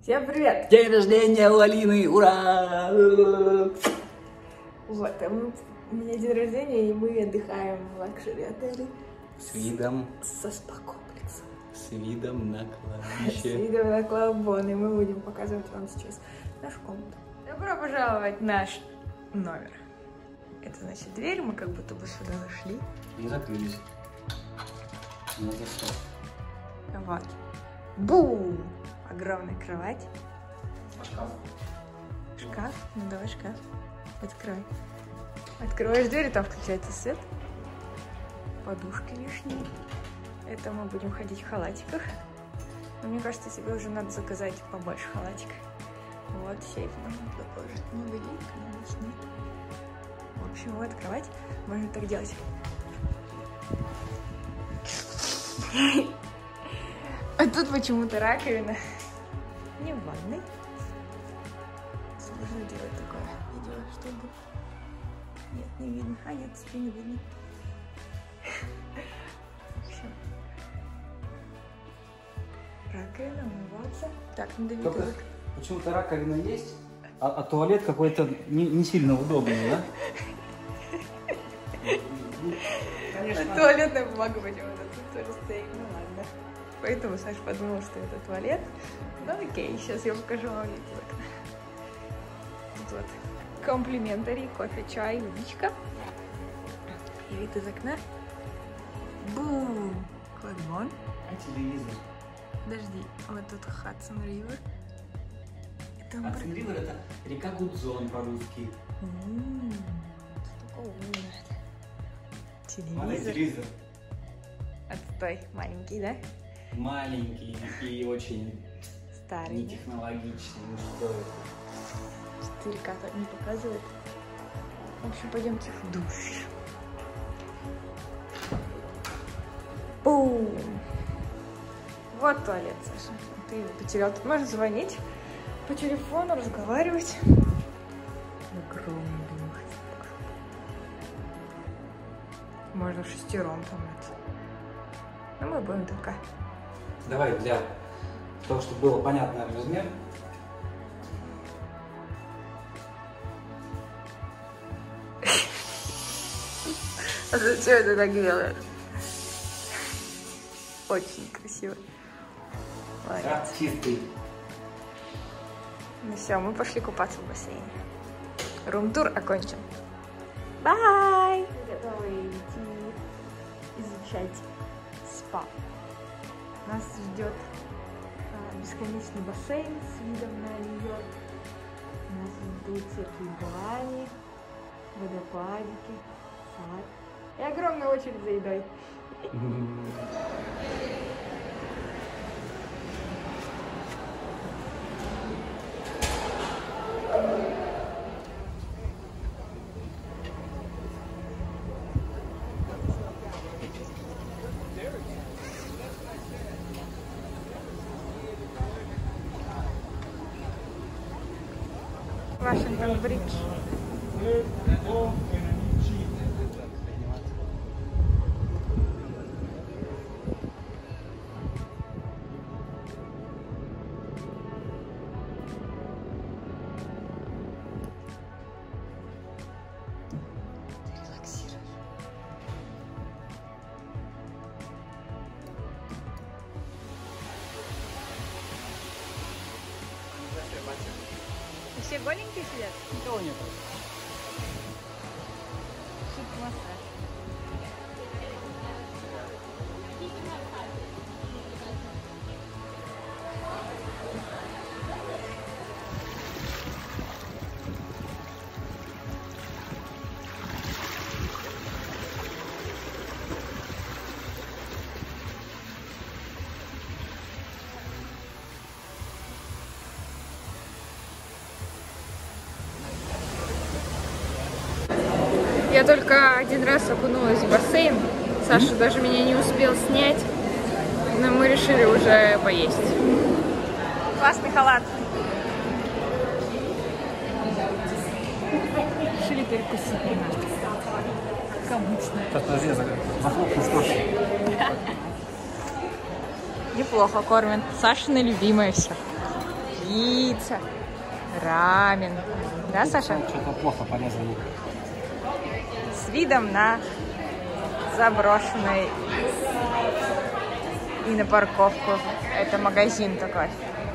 Всем привет! День рождения у Алины! Ура! Вот, у меня день рождения, и мы отдыхаем в лакшери-отеле. С видом... Со спа-комплексом. С видом на кладбище. С видом на клабон, и мы будем показывать вам сейчас нашу комнату. Добро пожаловать в наш номер. Это значит дверь, мы как будто бы сюда зашли. Не закрылись. Не засов. Вот. Бум! Огромная кровать. Шкаф. Шкаф? Ну давай шкаф. Открывай. Открываешь дверь, и там включается свет. Подушки лишние. Это мы будем ходить в халатиках. Но мне кажется, тебе уже надо заказать побольше халатик. Вот, сейф можно туда положить. Не выйдет, конечно, нет. В общем, вот кровать. Можно так делать. А тут почему-то раковина. Не в ванной. Сложно делать такое видео, чтобы... Нет, не видно. А, нет, тебе не видно. Все. Раковина, умываться. Так, надо видеть. Почему-то раковина есть, а туалет какой-то не сильно удобный, да? Конечно. Туалетная бумага почему-то тут тоже стоит. Ну ладно. Поэтому Саша подумал, что это туалет. Ну окей, сейчас я покажу вам вид из окна. Тут вот комплиментарий, кофе, чай, водичка. И вид из окна. Бум! Кладбон. А телевизор? Подожди, вот тут Хадсон Ривер. Хадсон Ривер — это река Гудзон по-русски. Такого не надо. Маленький телевизор. Отстой, маленький, да? Маленький и очень Старый. нетехнологичный. Ну что это? 4К так не показывает. В общем, пойдемте в душ. Бум! Вот туалет, Саша. Ты его потерял. Тут можно звонить по телефону, разговаривать. Огромный душ. Можно шестером там это. Но мы будем только. Давай для того, чтобы было понятно размер. А зачем это так делаешь? Очень красиво. Молодец. Да, чистый. Ну все, мы пошли купаться в бассейне. Рум-тур окончен. Бай! Готовы идти изучать спа. Нас ждет бесконечный бассейн с видом на Нью-Йорк. Нас ждут всякие бани, водопадики, сад. И огромная очередь за едой. Вашингтон-Бридж. Все голенькие сидят? Никого нет. Шик-массаж. Я только один раз окунулась в бассейн. Саша даже меня не успел снять. Но мы решили уже поесть. Классный халат. Решили перекусить немножко. Как обычно. Сейчас подожди, захлопну скотч. Неплохо кормят. Сашина любимая все. пицца, рамен. Да, Саша? Что-то плохо порезано. С видом на заброшенный и на парковку. Это магазин такой.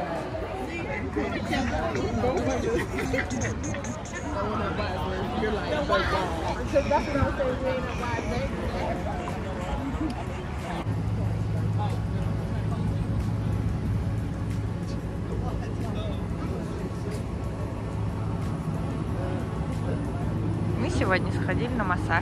Мы сегодня сходили на массаж.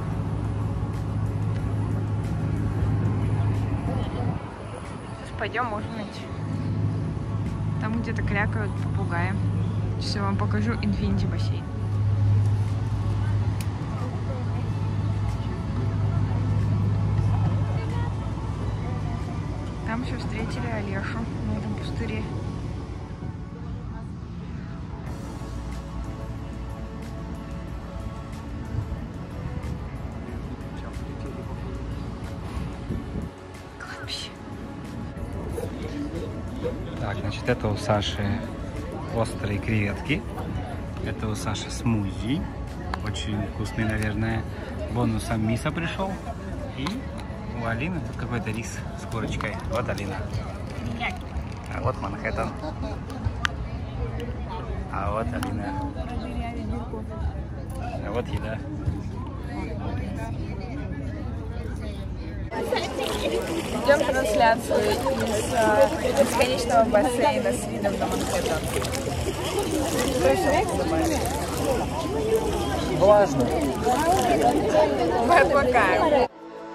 Сейчас пойдем ужинать. Там где-то крякают попугаи. Сейчас я вам покажу инфинити бассейн. Там еще встретили Олешу на этом пустыре. Кладбище. Так, значит, это у Саши острые креветки. Это у Саши смузи. Очень вкусный, наверное. Бонусом мисо пришел. И у Алины тут какой-то рис с курочкой. Вот Алина. А вот Манхэттен. А вот Алина. А вот еда. Идем трансляцию из бесконечного бассейна с видом на Манхэттен. Влажно. Мы отвлекаем.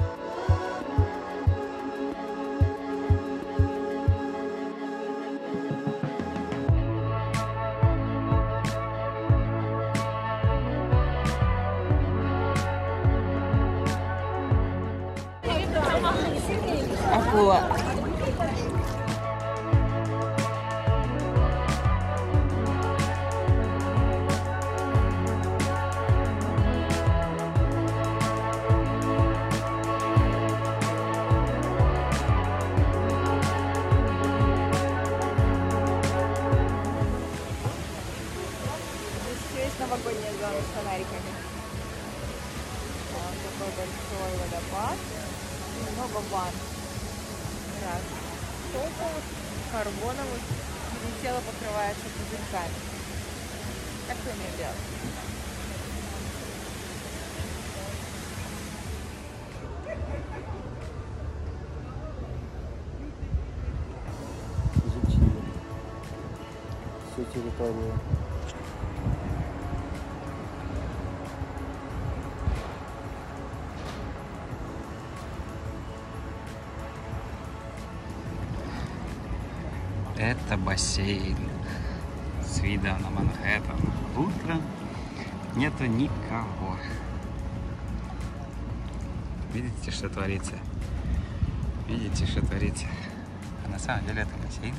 Акула. Здесь есть новогодняя зона с фонариками. Вот такой большой водопад. Много ванн. Раз. Топовых, карбоновых. И тело покрывается пузырьками. Как вы умеете делать? Изучили всю территорию. Это бассейн с видом на Манхэттен. Утро, нету никого. Видите, что творится? Видите, что творится? А на самом деле это бассейн.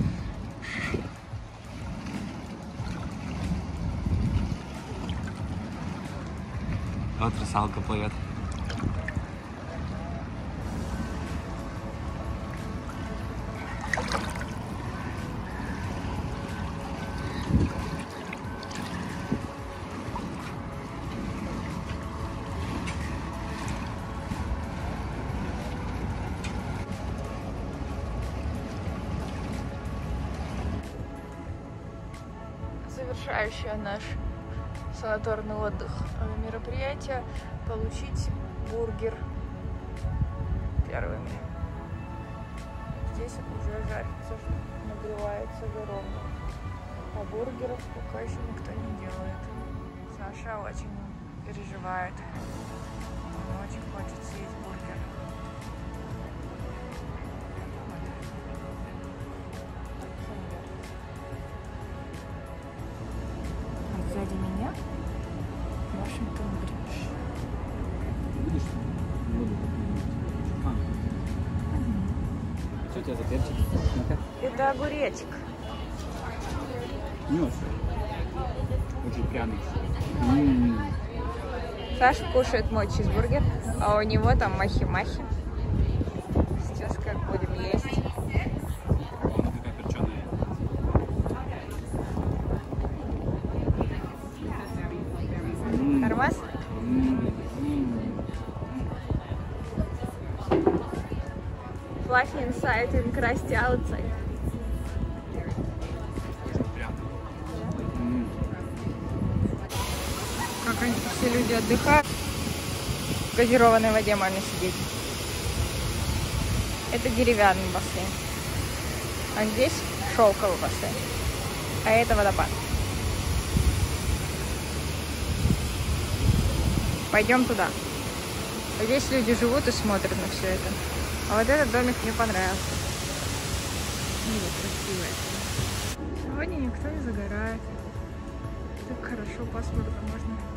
Вот русалка плывет. Завершающее наш санаторный отдых мероприятие — получить бургер первыми. Здесь уже жарится, нагревается ровно. А бургеров пока еще никто не делает. Саша очень переживает. Ему очень хочет съесть бургер. Сзади меня Вашингтон Бридж. Видишь? Что у тебя за перчик? Это огуречек. Не очень. Очень пряный. Саша кушает мой чизбургер, а у него там махи-махи. Сейчас как будем есть. Она такая перченая. inside and crusty outside. Как они, все люди отдыхают. В газированной воде можно сидеть. Это деревянный бассейн. А здесь шелковый бассейн. А это водопад. Пойдем туда. Здесь люди живут и смотрят на все это. А вот этот домик мне понравился. Красивый. Сегодня никто не загорает. Так хорошо, пасмурно можно